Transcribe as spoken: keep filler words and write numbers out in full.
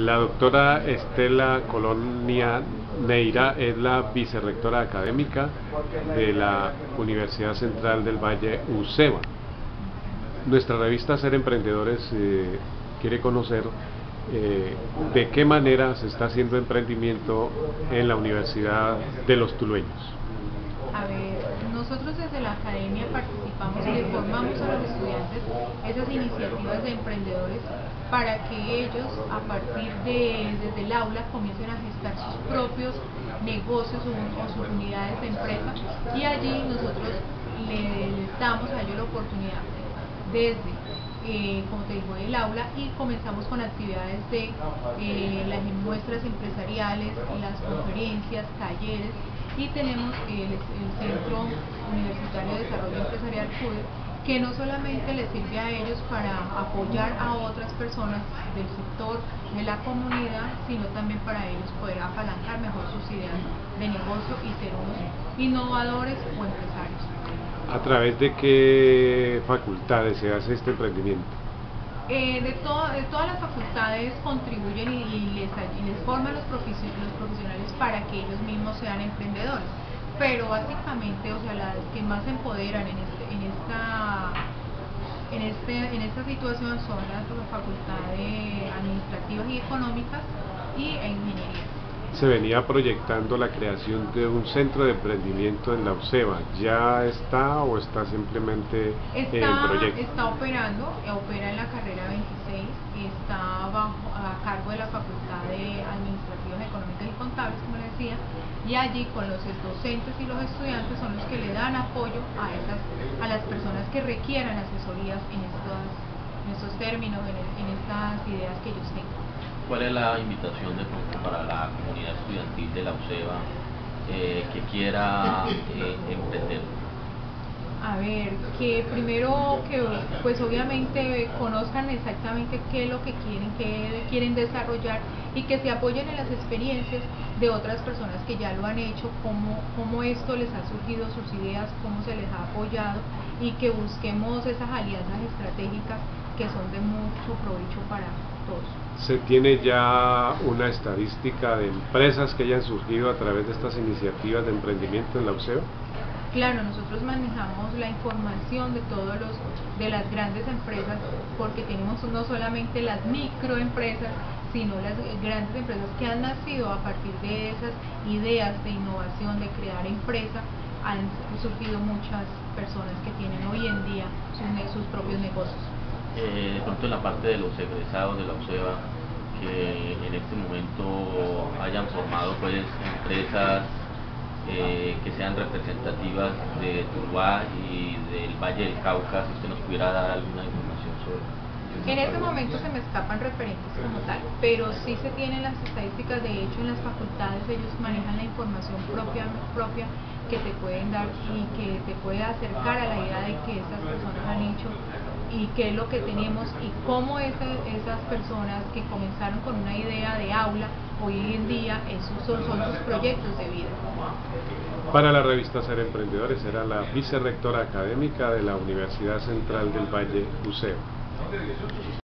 La doctora Estela Colonia Neira es la vicerrectora académica de la Universidad Central del Valle, UCEVA. Nuestra revista Ser Emprendedores eh, quiere conocer eh, de qué manera se está haciendo emprendimiento en la Universidad de los Tulueños. A ver, nosotros desde la academia participamos y le formamos a los estudiantes esas iniciativas de emprendedores para que ellos a partir de desde el aula comiencen a gestar sus propios negocios o, o sus unidades de empresa, y allí nosotros les damos a ellos la oportunidad desde Eh, como te digo, el aula, y comenzamos con actividades de eh, las muestras empresariales, las conferencias, talleres, y tenemos el, el Centro Universitario de Desarrollo Empresarial C U D E, que no solamente les sirve a ellos para apoyar a otras personas del sector, de la comunidad, sino también para ellos poder apalancar mejor sus ideas de negocio y ser unos innovadores o empresarios. ¿A través de qué facultades se hace este emprendimiento? Eh, de, to de todas las facultades contribuyen y, y, les, y les forman los, profesio los profesionales para que ellos mismos sean emprendedores, pero básicamente, o sea, las que más se empoderan en, este, en, esta, en, este, en esta situación son las facultades administrativas y económicas y ingeniería. Se venía proyectando la creación de un centro de emprendimiento en la UCEVA. ¿Ya está o está simplemente está, en proyecto? Está operando, opera en la carrera veintiséis, está bajo, a cargo de la Facultad de Administrativas, Económicas y Contables, como les decía, y allí con los docentes y los estudiantes son los que le dan apoyo a, esas, a las personas que requieran asesorías en estos, en estos términos, en, en estas ideas que ellos tengan. ¿Cuál es la invitación de pronto para la comunidad estudiantil de la UCEVA eh, que quiera eh, emprender? A ver, que primero que pues obviamente conozcan exactamente qué es lo que quieren, qué quieren desarrollar, y que se apoyen en las experiencias de otras personas que ya lo han hecho, cómo, cómo esto les ha surgido sus ideas, cómo se les ha apoyado, y que busquemos esas alianzas estratégicas que son de mucho provecho para todos. ¿Se tiene ya una estadística de empresas que hayan surgido a través de estas iniciativas de emprendimiento en la UCEVA? Claro, nosotros manejamos la información de todos los de las grandes empresas, porque tenemos no solamente las microempresas, sino las grandes empresas que han nacido a partir de esas ideas de innovación, de crear empresa. Han surgido muchas personas que tienen hoy en día sus, sus propios negocios. Eh, de pronto en la parte de los egresados de la UCEVA, que en este momento hayan formado pues empresas eh, que sean representativas de Tuluá y del Valle del Cauca, si usted nos pudiera dar alguna información sobre eso. En este momento se me escapan referentes como tal, pero sí se tienen las estadísticas. De hecho, en las facultades ellos manejan la información propia, propia que te pueden dar y que te puede acercar a la idea de que estas personas han hecho y qué es lo que tenemos, y cómo esa, esas personas que comenzaron con una idea de aula, hoy en día esos son, son sus proyectos de vida. Para la revista Ser Emprendedores era la vicerrectora académica de la Universidad Central del Valle, UCEVA.